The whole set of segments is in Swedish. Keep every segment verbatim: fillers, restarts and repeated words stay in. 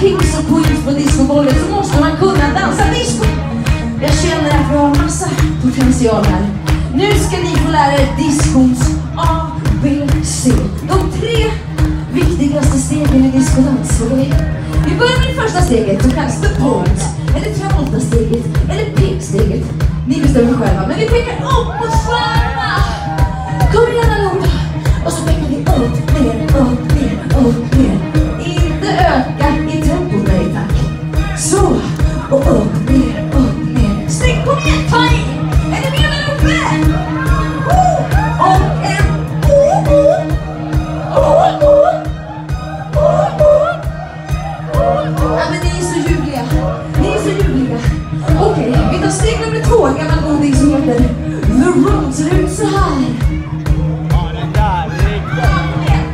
kings och queens på discobollen så måste man kunna dansa disco. Jag känner att vi har en massa potential här. Nu ska ni få lära er discons A, B, C. De tre viktigaste stegen i discodans. Okay? Vi börjar med det första steget som kallas the point. Eller travolta-steget. Eller pek-steget. Ni bestämmer själva. Men vi pekar upp mot stjärnorna. Kom igen allihopa. Och så pekar vi upp, ner, upp, ner, upp, ner. Inte öka i tempo, nej tack. Så. Och upp, ner, upp, ner. Snyggt, kom igen, ta i. Är ni med där uppe? Oh. Och en. Oh, oh. Oh, oh. Oh, oh. Ja, men ni är så ljuvliga. Ni är så ljuvliga. Okej, okay, vi tar steg nummer två. En gammal goding som heter The Road. Ser ut så här. Ja, den där. Kom igen.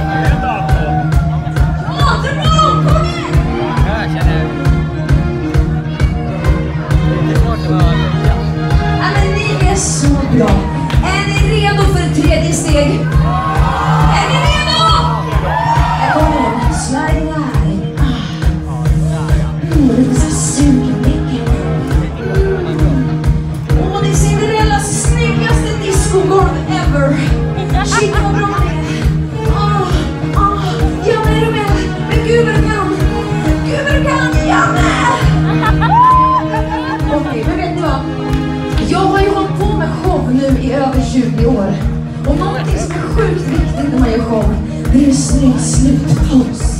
Ja, The Road, kom igen. Jag känner. Ja, men ni är så bra. Är ni redo för ett tredje steg? Är ni redo? Här kommer den. Slide line. Mm, lite så sugen. Åh, det är Cinderellas snyggaste discogolv ever. Shit, vad bra det är. Åh, åh, Janne, är du med? Men gud vad du kan. Gud vad du kan, Janne! Okej, men vet ni vad? Jag har ju hållit på med show nu i över tjugo år. Och någonting som är sjukt viktigt när man gör show, det är en snygg slutpost.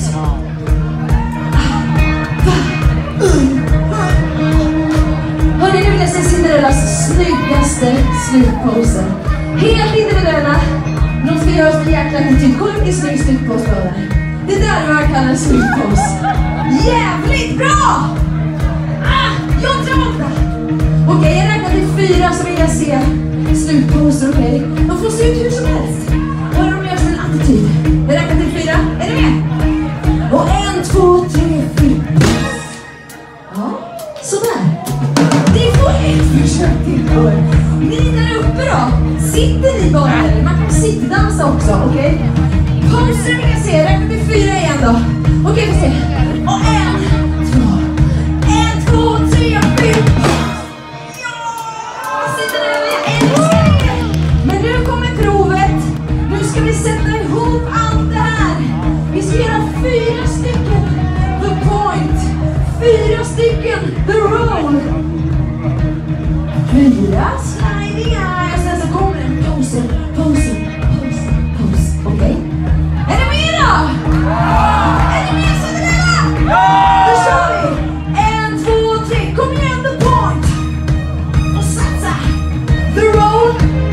Hörni, nu vill jag se Cinderellas snyggaste slutposer. Helt individuella. De ska göra en jäkla attityd. Kolla vilken snygg slutpost på det. Det där är vad jag kallar en slutpost. Jävligt bra! Ah, jag tror inte. Okej, okay, jag räknar till fyra så vill jag se slutposter, okej? Okay? De får se ut hur som helst. Hör de gör som en attityd. Jag räknar till fyra. Är ni med? Och en, två, tre, fyra. Ja, sådär. Ni får ett försök till på er. Ni där uppe då. Sitter ni bara eller? Man kan sittdansa också, okej? Okay? Poster vill jag se. Räknar till fyra igen då. Okej, okay, vi ser. Och en, två. En, två, tre, fyra. Men nu kommer provet. Nu ska vi sätta ihop allt det här. Vi ska göra fyra stycken the point. Fyra stycken the roll. Fyra slidingar. Och sen så kommer en pose, pose, pose, pose. Okej? Okay. Är ni med då? Är ni med Cinderella? Ja! Då kör vi. En, två, tre. Kom igen the point. Och satsa. The roll.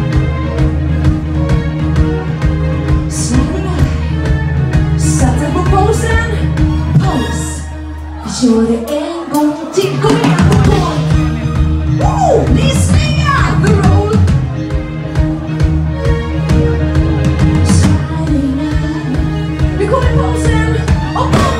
Slidingar. Satsa på posen. Pose. Vi kör det en gång till. Kom igen the point. Oh, ni är snygga. The roll. Slidingar. Nu kommer posen. Och